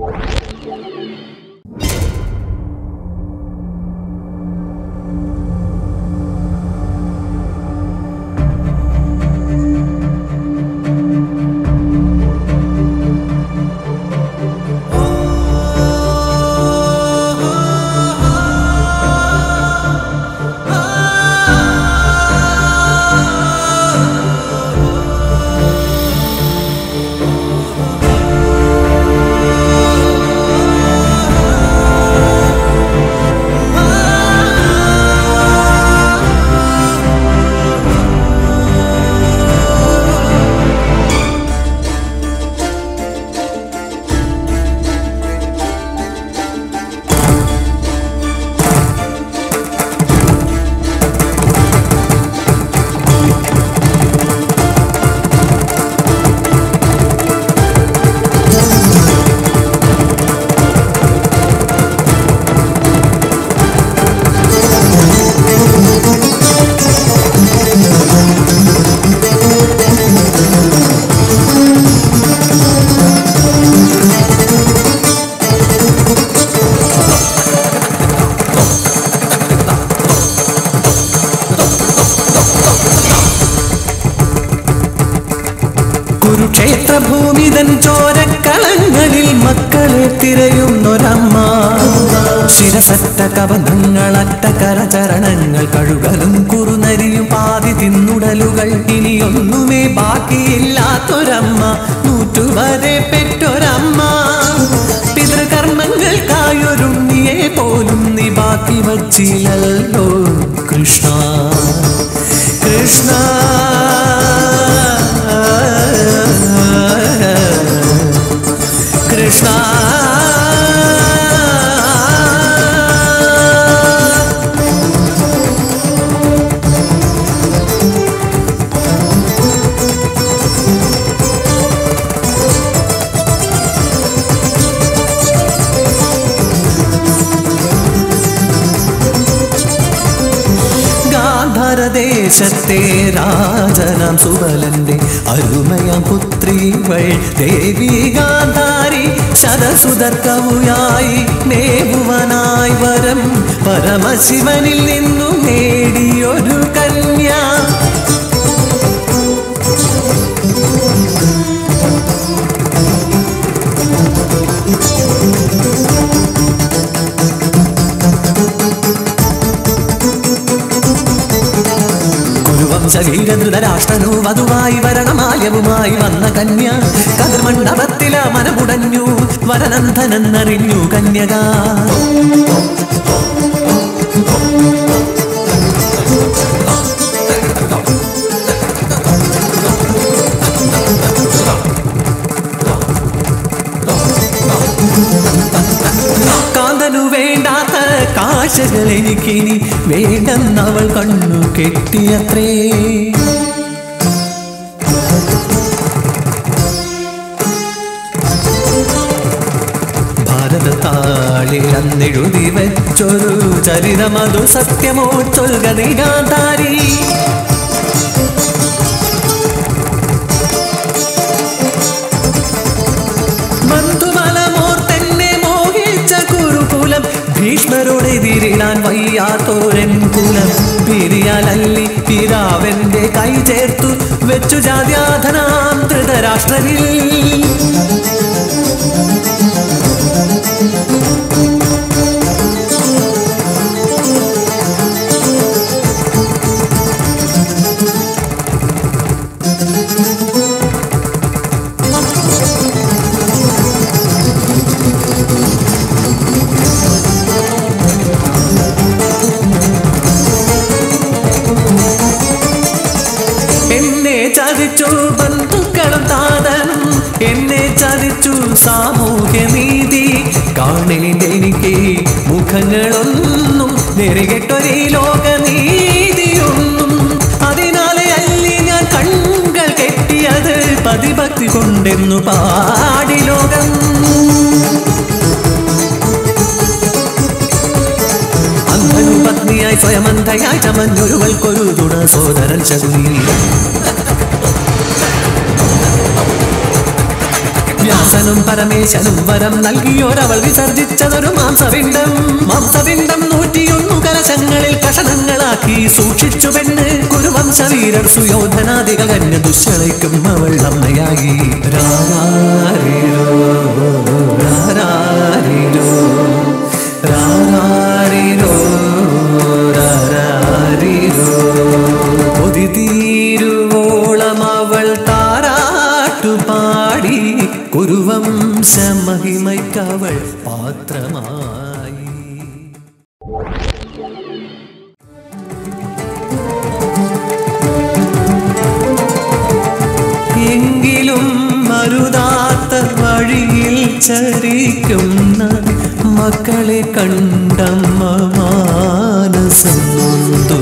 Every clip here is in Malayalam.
ക്ഷേത്രഭൂമിതൻ ചോരക്കളങ്ങളിൽ മക്കളെ തിരയുന്നൊരമ്മ ശിരസറ്റ കവനങ്ങളറ്റ കരചരണങ്ങൾ കഴുകലും കുറുനരിയും പാതി തിന്നുടലുകൾ ഇനിയൊന്നുമേ ബാക്കിയില്ലാത്തൊരമ്മ നൂറ്റുവരെ പെറ്റൊരമ്മ പിതൃകർമ്മങ്ങൾക്കായൊരുണ്ണിയെ പോലും നീ ബാക്കി വച്ചില്ലല്ലോ കൃഷ്ണ കൃഷ്ണ Krishna ദേശത്തെ രാജനാം സുബലന്റെ അരുമയാം പുത്രിവൾ ദേവി ഗാന്ധാരി ശതസുതർക്കവുയായി നേവുവനായി വരം പരമശിവനിൽ നിന്നു നേടിയൊരു കന്യ ധൃതരാഷ്ട്രനു വധുവായി വരണമാല്യവുമായി വന്ന കന്യ കതിർമണ്ഡപത്തില മനമുടഞ്ഞു വരനന്ദനെന്നറിഞ്ഞു കന്യക കാന്തനു വേണ്ടാത്ത കാശകൾ എനിക്കിനി വേണ്ടെന്നവൾ കണ്ണു കെട്ടിയത്രേ ഭാരതത്താളിലെഴുതി വെച്ചൊരു ചരിതമതു സത്യമോ ചൊൽക നീ ഗാന്ധാരി ഭീഷ്മരോടെതിരിടാൻ വയ്യാത്തോരൻ കുലം പിരിയാലല്ലി പിതാവന്റെ കൈ ചേർത്തു വെച്ചു ജാത്യാധനാം ധൃതരാഷ്ട്രനിൽ ചതിച്ചു ബന്ധുക്കളും താതനും എന്നെ ചതിച്ചു സാമൂഹ്യനീതി കാണേണ്ടെനിക്ക് മുഖങ്ങളൊന്നും നെറുകെട്ടൊരേ ലോകനീതിയൊന്നും അതിനാലെ അല്ലി ഞാൻ കണ്ണുകൾ കെട്ടിയത് പതിഭക്തി കൊണ്ടെന്നു പാടി ലോകം അന്ധനും പത്നിയായി സ്വയമന്ധയായി ചമഞ്ഞൊരുവൾക്കൊരു തുണ സോദരൻ ശകുനി വ്യാസനും പരമേശനും വരം നൽകിയോരവൾ വിസർജിച്ചതൊരു മാംസപിണ്ഡം. മാംസപിണ്ഡം 101 കലശങ്ങളിൽ കഷണങ്ങളാക്കി സൂക്ഷിച്ചു പെണ്ണ്. കുരുവംശവീരർ സുയോധനാദികൾ കന്യ ദുശ്ശളയ്ക്കും അവൾ അമ്മയായി. രാരാരിരോ രാരാരിരോ രാരാരിരോ രാരാരിരോ. കൊതി തീരുവോളം അവൾ താരാട്ടുപാടി കുരുവംശ മഹിമയ്ക്കവൾ പാത്രമായി. എങ്കിലും മരുതാത്ത വഴിയിൽ ചരിക്കുന്ന മക്കളെ കണ്ടമ്മ മാനസം നൊന്തു.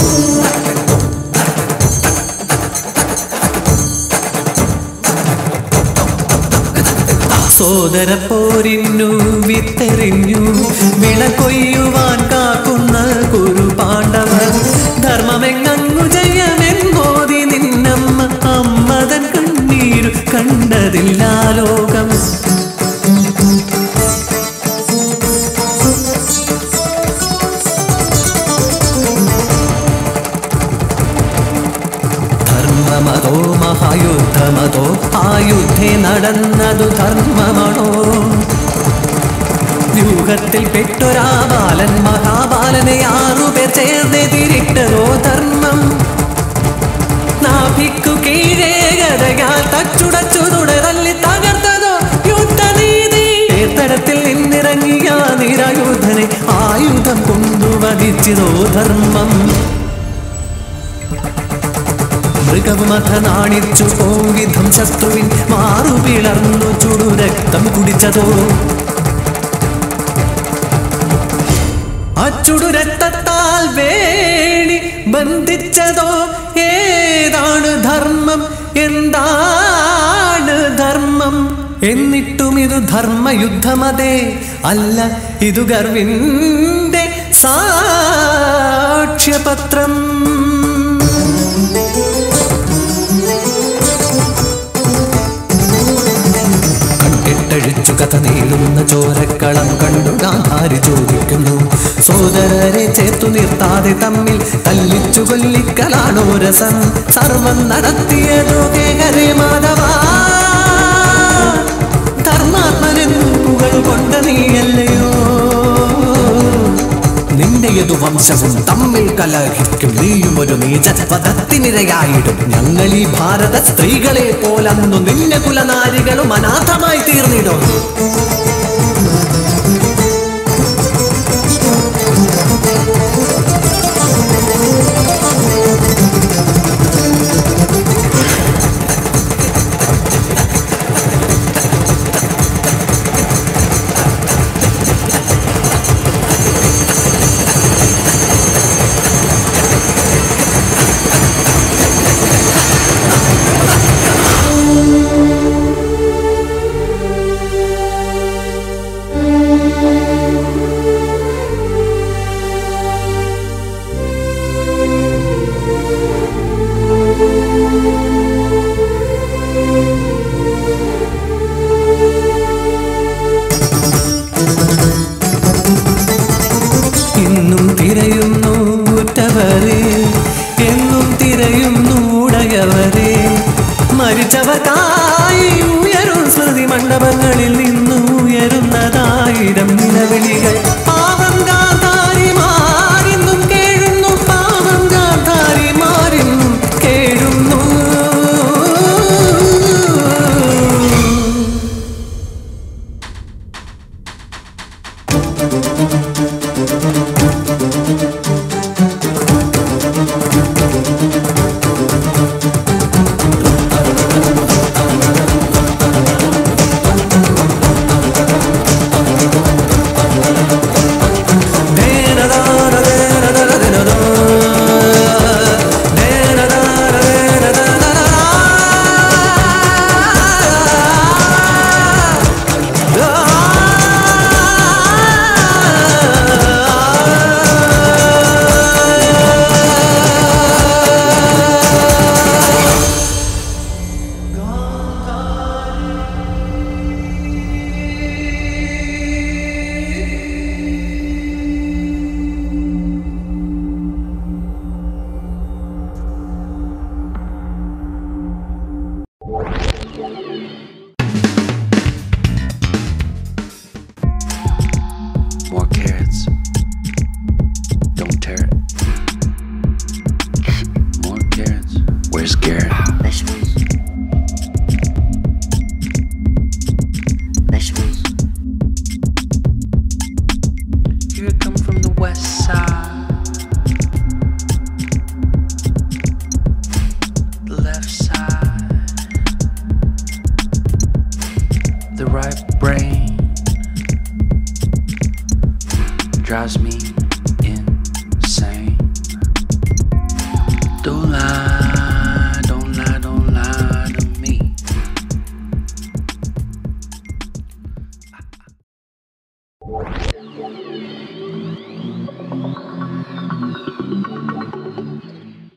സോദരപ്പോരിന്നു വിത്തെറിഞ്ഞു വിള കൊയ്യുവാൻ കാക്കുന്ന കുരു പാണ്ഡവർ. ധർമ്മമെങ്ങു ജയമെന്നോതി നിന്നമ്മ അമ്മതൻ കണ്ണീരു കണ്ടതില്ല ലോകം. ധർമ്മമതോ മഹായുദ്ധമതോ ആ യുദ്ധേ നടന്നതു ധർമ്മമാണോ? വ്യൂഹത്തിൽ പെട്ടൊരാ ബാലൻ മഹാബാലനെ 6 പേർ ചേർന്നെതിരിട്ടതോ ധർമ്മം. നാഭിക്കു കീഴേ ഗതയാൽ തച്ചുടച്ചു തുടരല്ലി തകർത്തതോ യുദ്ധനീതി. തേർത്തടത്തിൽ നിന്നിറങ്ങിയ നിരായുധനെ ആയുധം കൊണ്ടു വധിച്ചതോ ധർമ്മം. മൃഗമഥ നാണിച്ചു പോങ്കിധം ശത്രുവിൻ മാറു പിളർന്നു ചുടുരക്തം കുടിച്ചതോ. അച്ചുടുരക്തത്താൽ വേണി ബന്ധിച്ചതോ. ഏതാണ് ധർമ്മം എന്താണ് ധർമ്മം? എന്നിട്ടും ഇത് ധർമ്മയുദ്ധമതേ അല്ല, ഇതു ഗർവിന്റെ സാക്ഷ്യപത്രം. കെട്ടഴിച്ചു കഥ നീളുന്ന ചോരക്കളം കണ്ടു ഗാന്ധാരി ചോദിക്കുന്നു. സോദരരെ ചേർത്തു നിർത്താതെ തമ്മിൽ തല്ലിച്ചു കൊല്ലിക്കലാണോ രസം? സർവം നടത്തിയതോ കേകരേ മാധവ. ധർമാത്മനെന്നു പുകൾ കൊണ്ട നീയല്ലയോ? നിന്റെയതു വംശവും തമ്മിൽ കലഹിക്കും. നീയും ഒരു നീചവധത്തിനിരയായിടും. ഞങ്ങൾ ഈ ഭാരത സ്ത്രീകളെ പോലന്നു നിന്റെ കുലനാരികളും അനാഥമായി തീർന്നിടും. drives me insane. Don't lie, don't lie, don't lie to me.